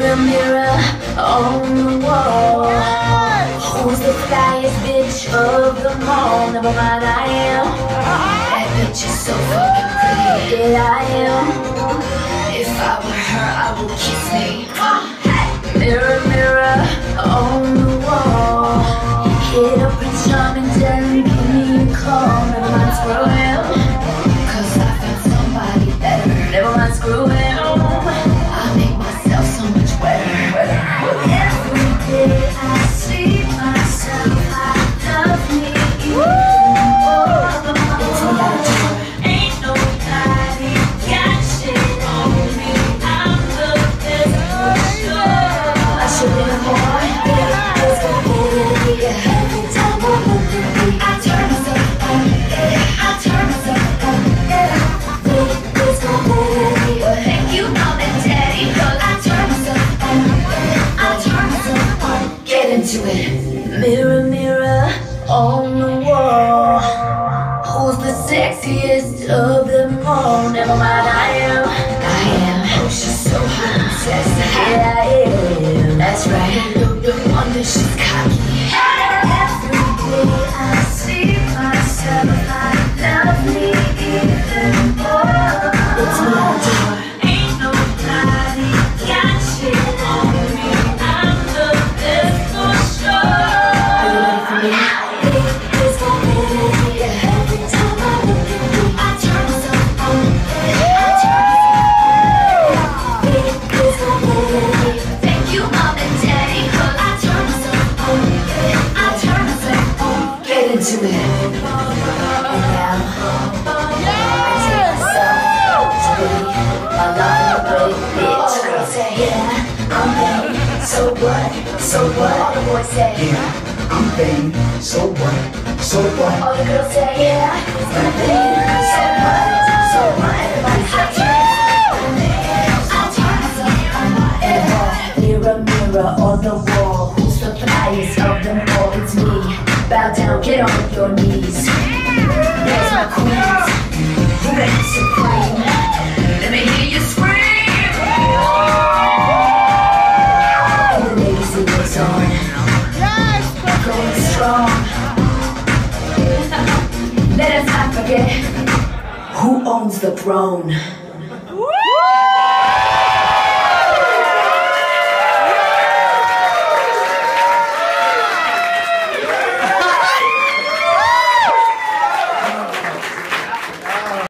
Mirror, mirror on the wall, who's the flyest bitch of them all? Never mind, I am. That bitch is so fucking pretty. Yeah, I am. If I were her, I would kiss me. Mirror, mirror on the wall, hit up a charming and give me a call. Never mind, screw him, 'cause I found somebody better. Never mind, screw him. I make myself so much better. Every day I see myself, I love me even more. It's me out the door. Ain't nobody got shit on me. I'm the best for sure. I should be more. It's completely. Every time I look at me, I turn myself on. I turn myself on. It's completely. Thank you, mom and daddy, 'cause I turn myself on. I turn myself on. Get into it. Mirror, mirror on the wall, who's the sexiest of them all? Never mind, I am. Oh, she's so hot and sexy. Yeah, I am. That's right. No wonder she's cocky. Every day I see myself, I love me even more. It's me out the door. Ain't nobody got shit on me. I'm the best for sure. Are you ready for me? It's completely. Every time I look at me, I turn myself on. I turn myself on. It's completely. Thank you, mom and daddy, 'cause I turn myself on. I turn myself on. Get into it. And now, I take myself to be a lovely bitch. Girl say, yeah, I'm vain. So what? So what? All the boys say, Yeah, I'm vain. So what? So what? all the girls say, yeah, I'm vain. So what? So what? Everybody say, I'll turn myself on. Mirror, mirror on the wall, who's the flyest of them all? It's me. Bow down, get on your knees. There's my queens, who reigns supreme. Let me hear you scream. And the ladies sing this song, going strong. Let us not forget who owns the throne.